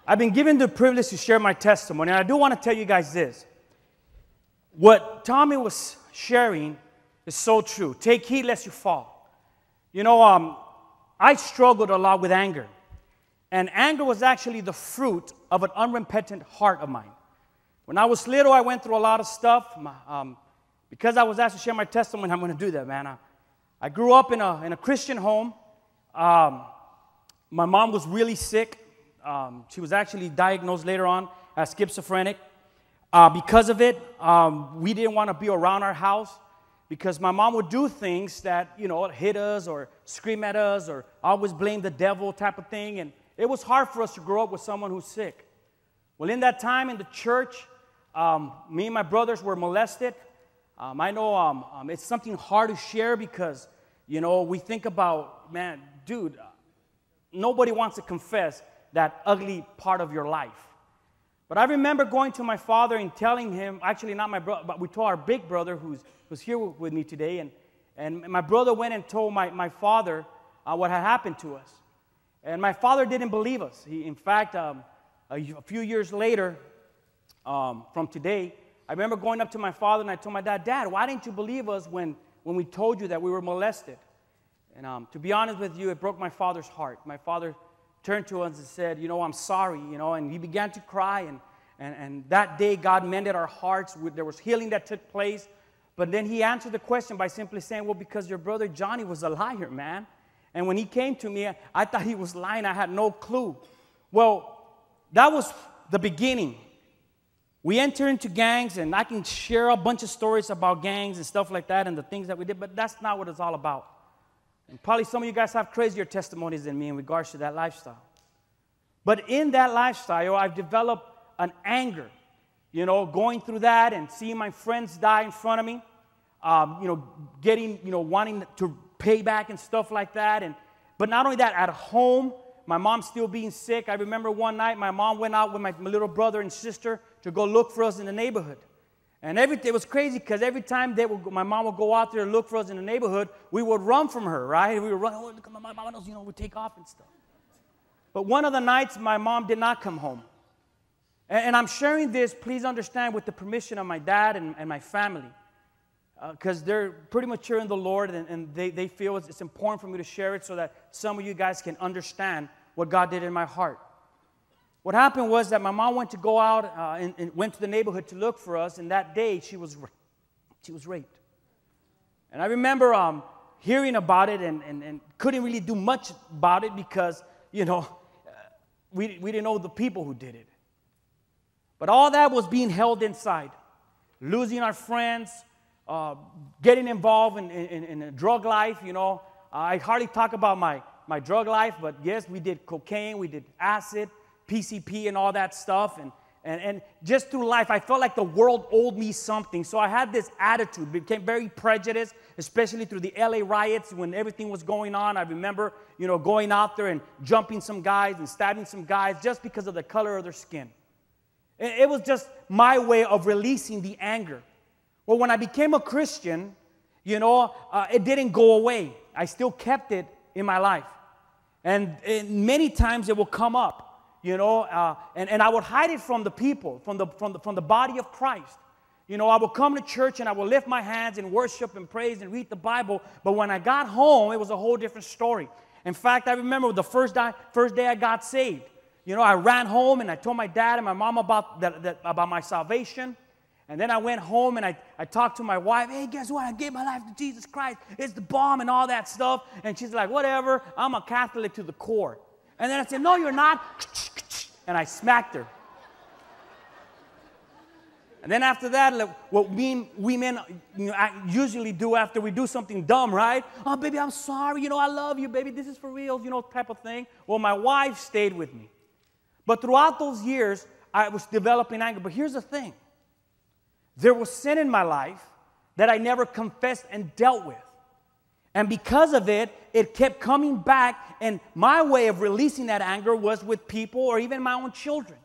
I've been given the privilege to share my testimony, and I do want to tell you guys this. What Tommy was sharing is so true. Take heed lest you fall. You know, I struggled a lot with anger. And anger was actually the fruit of an unrepentant heart of mine. When I was little, I went through a lot of stuff. Because I was asked to share my testimony, I'm going to do that, man. I grew up in a Christian home. My mom was really sick. She was actually diagnosed later on as schizophrenic. Because of it, we didn't want to be around our house because my mom would do things that, you know, hit us or scream at us or always blame the devil type of thing. And it was hard for us to grow up with someone who's sick. Well, in that time in the church, me and my brothers were molested. I know it's something hard to share because, you know, we think about, man, dude, nobody wants to confess that ugly part of your life. But I remember going to my father and telling him, actually not my brother, but we told our big brother who's here with me today, and my brother went and told my father what had happened to us. And my father didn't believe us. In fact, a few years later from today, I remember going up to my father and I told my dad, Dad, why didn't you believe us when we told you that we were molested? And to be honest with you, it broke my father's heart. My father turned to us and said, you know, I'm sorry, you know, and he began to cry. And that day, God mended our hearts. There was healing that took place. But then he answered the question by simply saying, well, because your brother Johnny was a liar, man. And when he came to me, I thought he was lying. I had no clue. Well, that was the beginning. We entered into gangs, and I can share a bunch of stories about gangs and stuff like that and the things that we did, but that's not what it's all about. And probably some of you guys have crazier testimonies than me in regards to that lifestyle. But in that lifestyle, I've developed an anger, you know, going through that and seeing my friends die in front of me, you know, getting, you know, wanting to pay back and stuff like that. But not only that, at home, my mom still being sick. I remember one night my mom went out with my little brother and sister to go look for us in the neighborhood. And it was crazy because every time my mom would go out there and look for us in the neighborhood, we would run from her, right? We would run, oh, look at my mom, you know, we'd take off and stuff. But one of the nights, my mom did not come home. And I'm sharing this, please understand, with the permission of my dad and my family. Because they're pretty mature in the Lord, and they feel it's important for me to share it so that some of you guys can understand what God did in my heart. What happened was that my mom went to go out and went to the neighborhood to look for us, and that day she was raped. And I remember hearing about it and couldn't really do much about it because, you know, we didn't know the people who did it. But all that was being held inside, losing our friends, getting involved in a drug life, you know. I hardly talk about my drug life, but yes, we did cocaine, we did acid, PCP and all that stuff. And just through life, I felt like the world owed me something. So I had this attitude, became very prejudiced, especially through the LA riots when everything was going on. I remember, you know, going out there and jumping some guys and stabbing some guys just because of the color of their skin. It was just my way of releasing the anger. Well, when I became a Christian, you know, it didn't go away. I still kept it in my life. And many times it will come up, you know, and I would hide it from the people, from the body of Christ. You know, I would come to church and I would lift my hands and worship and praise and read the Bible. But when I got home, it was a whole different story. In fact, I remember the first day I got saved. You know, I ran home and I told my dad and my mom about my salvation. And then I went home and I talked to my wife. Hey, guess what? I gave my life to Jesus Christ. It's the bomb and all that stuff. And she's like, whatever. I'm a Catholic to the core. And then I said, no, you're not. And I smacked her. And then after that, like, what we men, you know, usually do after we do something dumb, right? Oh, baby, I'm sorry. You know, I love you, baby. This is for real, you know, type of thing. Well, my wife stayed with me. But throughout those years, I was developing anger. But here's the thing. There was sin in my life that I never confessed and dealt with. And because of it, it kept coming back. And my way of releasing that anger was with people or even my own children.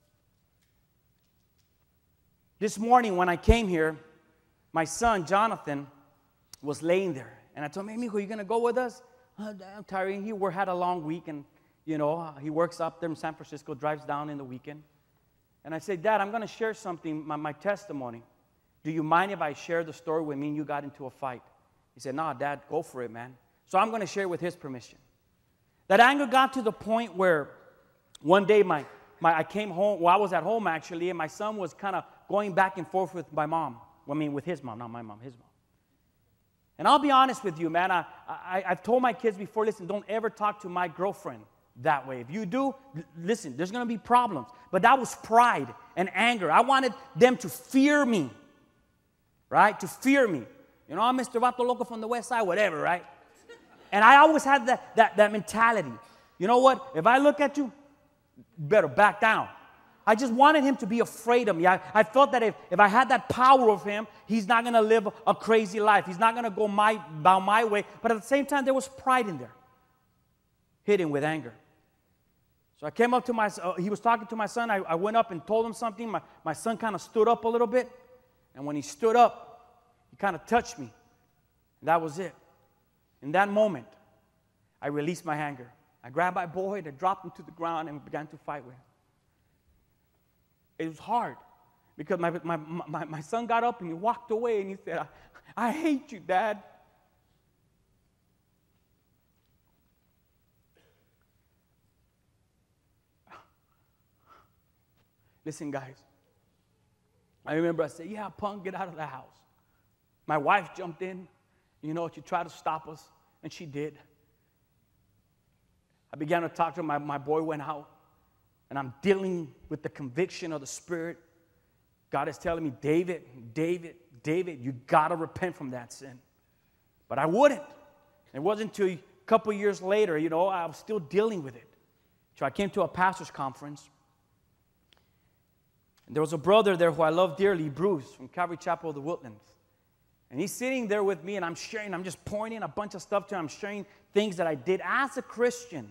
This morning when I came here, my son, Jonathan, was laying there. And I told him, hey, mijo, you going to go with us? I'm tired. He had a long week. And You know, he works up there in San Francisco, drives down in the weekend. And I said, Dad, I'm going to share something, my testimony. Do you mind if I share the story when me and you got into a fight? He said, no, Dad, go for it, man. So I'm going to share with his permission. That anger got to the point where one day I came home, well, I was at home actually, and my son was kind of going back and forth with my mom. With his mom, not my mom, his mom. And I'll be honest with you, man, I've told my kids before, listen, don't ever talk to my girlfriend that way. If you do, listen, there's going to be problems. But that was pride and anger. I wanted them to fear me, right? To fear me. You know, I'm Mr. Vato Loco from the west side, whatever, right? And I always had that mentality. You know what? If I look at you, better back down. I just wanted him to be afraid of me. I felt that if I had that power of him, he's not going to live a crazy life. He's not going to go about my way. But at the same time, there was pride in there, hidden with anger. So I came up to he was talking to my son. I went up and told him something. My son kind of stood up a little bit. And when he stood up, he kind of touched me. And that was it. In that moment, I released my anger. I grabbed my boy and I dropped him to the ground and began to fight with him. It was hard because my son got up and he walked away and he said, I hate you, Dad. Listen, guys. I remember I said, yeah, punk, get out of the house. My wife jumped in. You know, she tried to stop us, and she did. I began to talk to her. My boy went out. And I'm dealing with the conviction of the Spirit. God is telling me, David, you got to repent from that sin. But I wouldn't. It wasn't until a couple years later, you know, I was still dealing with it. So I came to a pastor's conference. And there was a brother there who I love dearly, Bruce, from Calvary Chapel of the Woodlands. And he's sitting there with me, and I'm just pointing a bunch of stuff to him. I'm sharing things that I did as a Christian.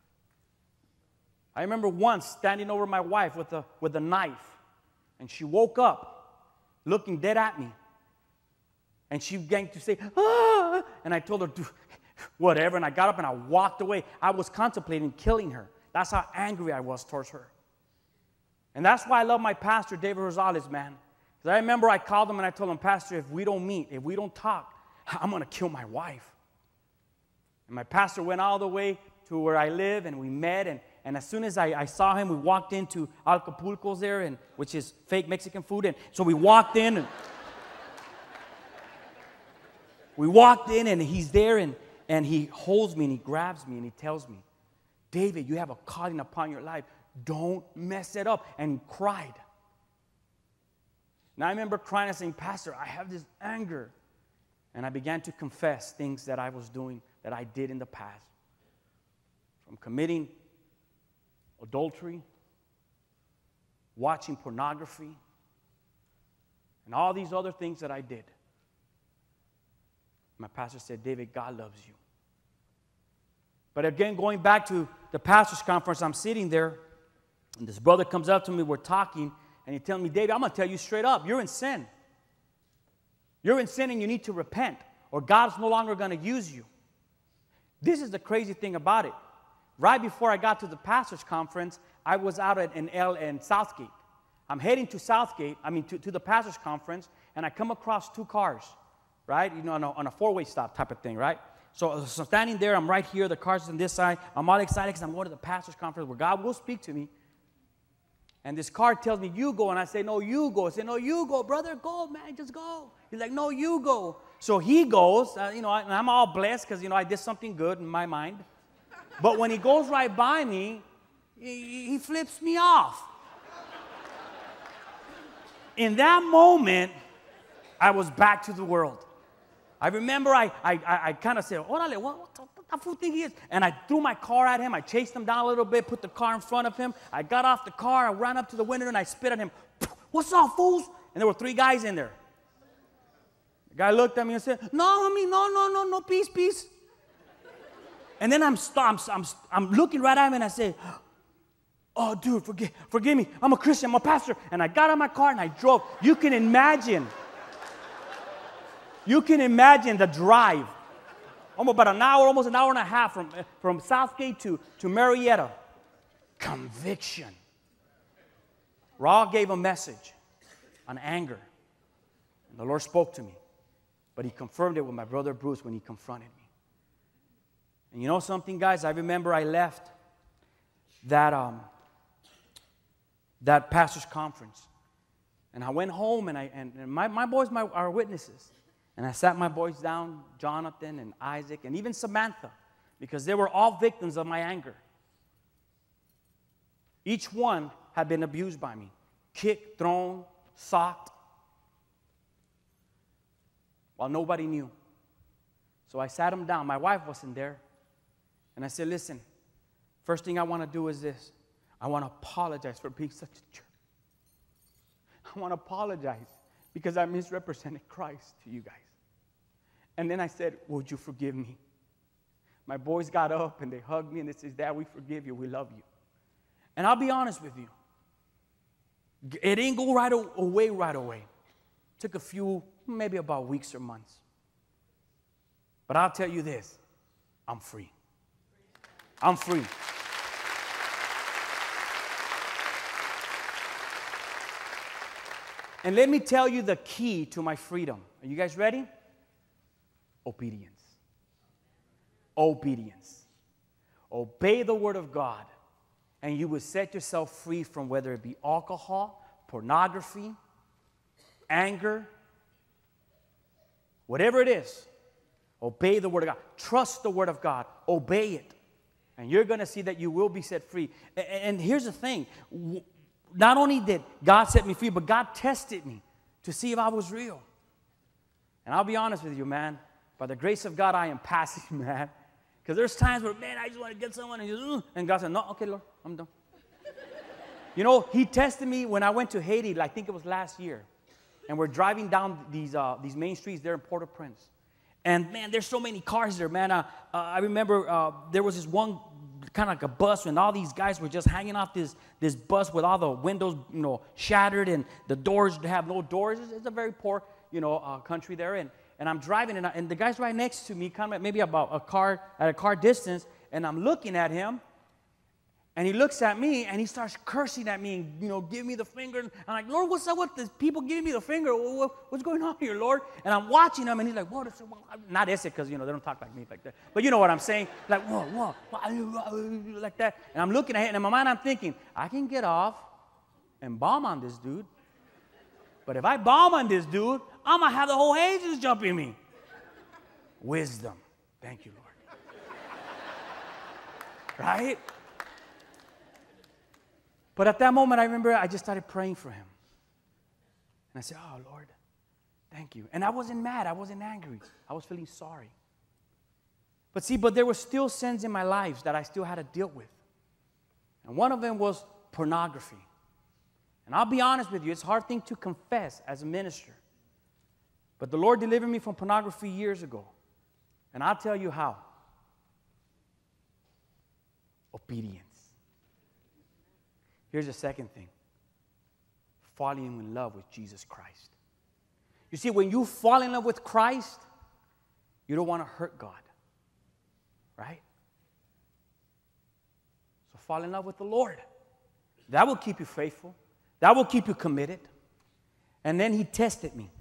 I remember once standing over my wife with a knife, and she woke up looking dead at me. And she began to say, ah! And I told her, whatever, and I got up and I walked away. I was contemplating killing her. That's how angry I was towards her. And that's why I love my pastor, David Rosales, man. Because I remember I called him and I told him, Pastor, if we don't meet, if we don't talk, I'm going to kill my wife. And my pastor went all the way to where I live, and we met, and as soon as I saw him, we walked into Acapulco's there, which is fake Mexican food. And so we walked in, and he's there, and he holds me, and he grabs me, and he tells me, David, you have a calling upon your life. Don't mess it up. And he cried. And I remember crying and saying, Pastor, I have this anger. And I began to confess things that I was doing, that I did in the past. From committing adultery, watching pornography, and all these other things that I did. My pastor said, David, God loves you. But again, going back to the pastor's conference, I'm sitting there, and this brother comes up to me, we're talking, and he tells me, David, I'm going to tell you straight up, you're in sin. You're in sin and you need to repent, or God's no longer going to use you. This is the crazy thing about it. Right before I got to the pastor's conference, I was out in Southgate. I'm heading to Southgate, to the pastor's conference, and I come across two cars, right? You know, on a four-way stop type of thing, right? So standing there, I'm right here, the car's on this side. I'm all excited because I'm going to the pastor's conference where God will speak to me. And this car tells me, you go. And I say, no, you go. I say, no, you go, brother. Go, man, just go. He's like, no, you go. So he goes, and I'm all blessed because, I did something good in my mind. But when he goes right by me, he flips me off. In that moment, I was back to the world. I remember I kind of said, Orale, what the fool think he is? And I threw my car at him. I chased him down a little bit, put the car in front of him. I got off the car. I ran up to the window, and I spit at him. What's up, fools? And there were 3 guys in there. The guy looked at me and said, no, homie, no, peace. And then I'm looking right at him, and I say, oh, dude, forgive me. I'm a Christian. I'm a pastor. And I got out of my car, and I drove. You can imagine the drive. Almost about an hour, almost an hour and a half from Southgate to Marietta. Conviction. Raw gave a message on anger. And the Lord spoke to me. But he confirmed it with my brother Bruce when he confronted me. And you know something, guys? I remember I left that pastor's conference. And I went home, and my boys are witnesses. And I sat my boys down, Jonathan and Isaac, and even Samantha, because they were all victims of my anger. Each one had been abused by me. Kicked, thrown, socked, while nobody knew. So I sat them down. My wife wasn't there. And I said, listen, first thing I want to do is this. I want to apologize for being such a jerk. I want to apologize because I misrepresented Christ to you guys. And then I said, would you forgive me? My boys got up and they hugged me and they said, Dad, we forgive you. We love you. And I'll be honest with you. It didn't go away right away. It took a few, maybe about weeks or months. But I'll tell you this. I'm free. I'm free. And let me tell you the key to my freedom. Are you guys ready? Obedience. Obedience. Obey the word of God, and you will set yourself free from whether it be alcohol, pornography, anger, whatever it is. Obey the word of God. Trust the word of God. Obey it. And you're going to see that you will be set free. And here's the thing. Not only did God set me free, but God tested me to see if I was real. And I'll be honest with you, man. By the grace of God, I am passing, man. Because there's times where, man, I just want to get someone, and God said, no, okay, Lord, I'm done. You know, he tested me when I went to Haiti, I think it was last year. And we're driving down these main streets there in Port-au-Prince. And, man, there's so many cars there, man. I remember there was this one kind of like a bus, and all these guys were just hanging off this bus with all the windows, shattered, and the doors have no doors. It's a very poor, country there. And I'm driving, and the guy's right next to me, kind of maybe about at a car distance, and I'm looking at him, and he looks at me, and he starts cursing at me, and, giving me the finger. And I'm like, Lord, what's up with the people giving me the finger? What's going on here, Lord? And I'm watching him, and he's like, what? Not ese, because, they don't talk like me like that. But you know what I'm saying? Like, whoa, like that. And I'm looking at him, and in my mind, I'm thinking, I can get off and bomb on this dude. But if I bomb on this dude, I'm going to have the whole angels jumping me. Wisdom. Thank you, Lord. Right? But at that moment, I remember I just started praying for him. And I said, oh, Lord, thank you. And I wasn't mad. I wasn't angry. I was feeling sorry. But there were still sins in my life that I still had to deal with. And one of them was pornography. And I'll be honest with you, it's a hard thing to confess as a minister. But the Lord delivered me from pornography years ago. And I'll tell you how. Obedience. Here's the second thing. Falling in love with Jesus Christ. You see, when you fall in love with Christ, you don't want to hurt God. Right? So fall in love with the Lord. That will keep you faithful. That will keep you committed. And then he tested me.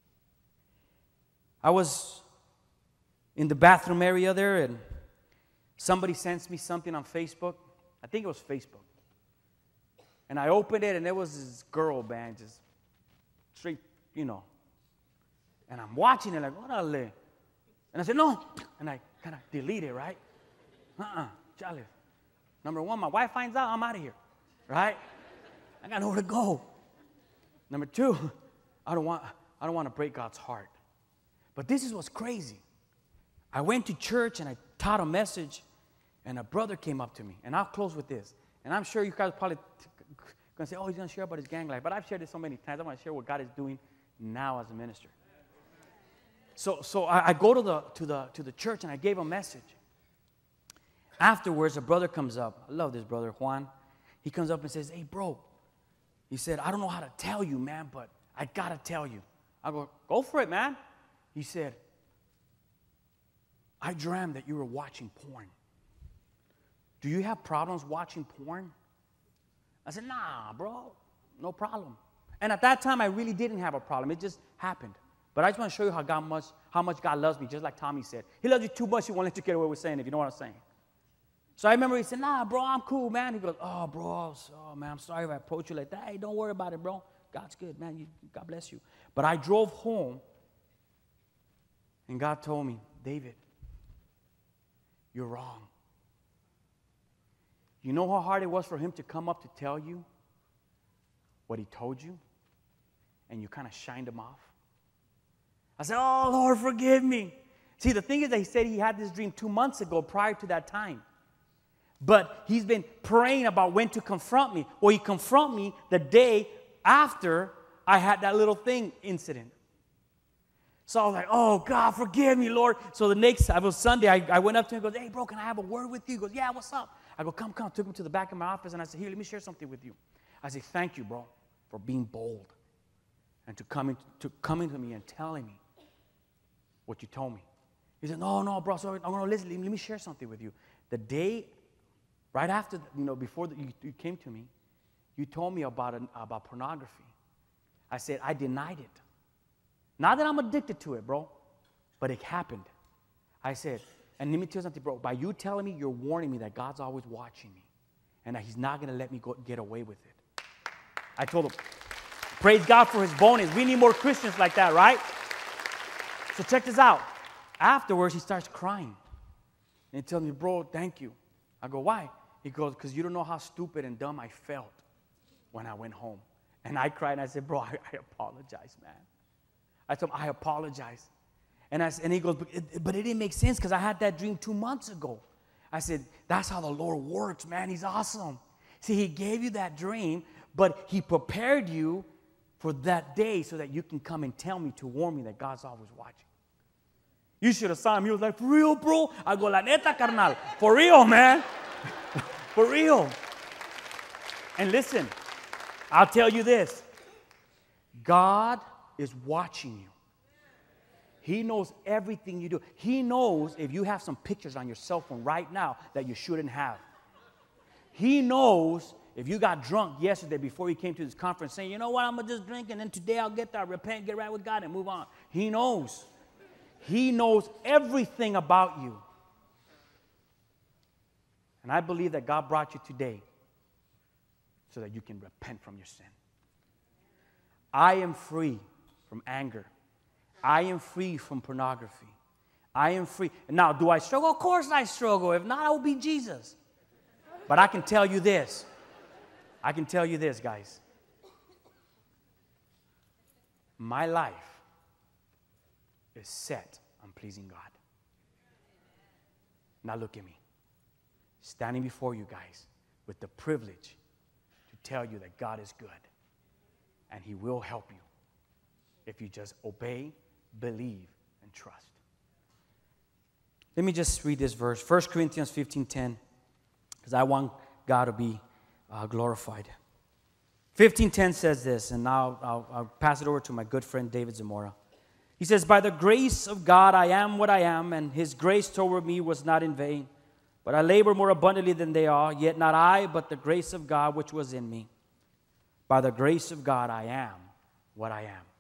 I was in the bathroom area there, and somebody sends me something on Facebook. I think it was Facebook. And I opened it, and there was this girl, man, just straight, And I'm watching it like, what are they? And I said, no. And I kind of delete it, right? Chale. Number one, my wife finds out, I'm out of here, right? I got nowhere to go. Number two, I don't want to break God's heart. But this is what's crazy. I went to church and I taught a message, and a brother came up to me. And I'll close with this. And I'm sure you guys are probably going to say, oh, he's going to share about his gang life. But I've shared this so many times. I want to share what God is doing now as a minister. So I go to the church, and I gave a message. Afterwards, a brother comes up. I love this brother, Juan. He comes up and says, hey, bro. He said, I don't know how to tell you, man, but I got to tell you. I go for it, man. He said, I dreamt that you were watching porn. Do you have problems watching porn? I said, nah, bro, no problem. And at that time, I really didn't have a problem. It just happened. But I just want to show you how much God loves me, just like Tommy said. He loves you too much, he won't let you get away with saying it, if you know what I'm saying. So I remember he said, nah, bro, I'm cool, man. He goes, oh, bro, man, I'm sorry if I approach you like that. Hey, don't worry about it, bro. God's good, man. God bless you. But I drove home, and God told me, David, you're wrong. You know how hard it was for him to come up to tell you what he told you? And you kind of shined him off. I said, oh, Lord, forgive me. See, the thing is that he said he had this dream 2 months ago prior to that time. But he's been praying about when to confront me. Well, he confronted me the day after I had that little thing incident. So I was like, oh, God, forgive me, Lord. So the next, it was Sunday, I went up to him and goes, hey, bro, can I have a word with you? He goes, yeah, what's up? I go, come. Took him to the back of my office, and I said, here, let me share something with you. I said, thank you, bro, for being bold and to coming to me and telling me what you told me. He said, no, bro, so I'm going to listen. Let me share something with you. The day, right after, before you came to me, you told me about pornography. I said, I denied it. Not that I'm addicted to it, bro, but it happened. I said, and let me tell you something, bro. By you telling me, you're warning me that God's always watching me and that he's not going to let me get away with it. I told him, praise God for his bonus. We need more Christians like that, right? So check this out. Afterwards, he starts crying. And he tells me, bro, thank you. I go, why? He goes, because you don't know how stupid and dumb I felt when I went home. And I cried, and I said, bro, I apologize, man. I told him, I apologize. And he goes, but it didn't make sense because I had that dream 2 months ago. I said, that's how the Lord works, man. He's awesome. See, he gave you that dream, but he prepared you for that day so that you can come and tell me, to warn me that God's always watching. You should have saw him. He was like, for real, bro? I go, la neta, carnal. For real, man. For real. And listen, I'll tell you this. God is watching you. He knows everything you do. He knows if you have some pictures on your cell phone right now that you shouldn't have. He knows if you got drunk yesterday before you came to this conference saying, you know what, I'm going to just drink and then today I'll get that, repent, get right with God and move on. He knows. He knows everything about you. And I believe that God brought you today so that you can repent from your sin. I am free from anger. I am free from pornography. I am free. Now, do I struggle? Of course I struggle. If not, I will be Jesus. But I can tell you this. I can tell you this, guys. My life is set on pleasing God. Now look at me. Standing before you guys with the privilege to tell you that God is good. And he will help you if you just obey, believe, and trust. Let me just read this verse, 1 Corinthians 15:10, because I want God to be glorified. 15:10 says this, and now I'll pass it over to my good friend David Zamora. He says, by the grace of God I am what I am, and his grace toward me was not in vain. But I labor more abundantly than they are, yet not I, but the grace of God which was in me. By the grace of God I am what I am.